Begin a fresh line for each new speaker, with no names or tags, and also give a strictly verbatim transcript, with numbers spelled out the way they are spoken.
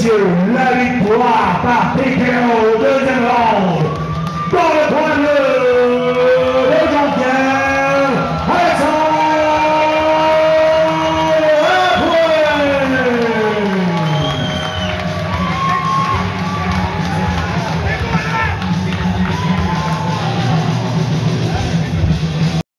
messieurs, la victoire par P K O, deuxième round.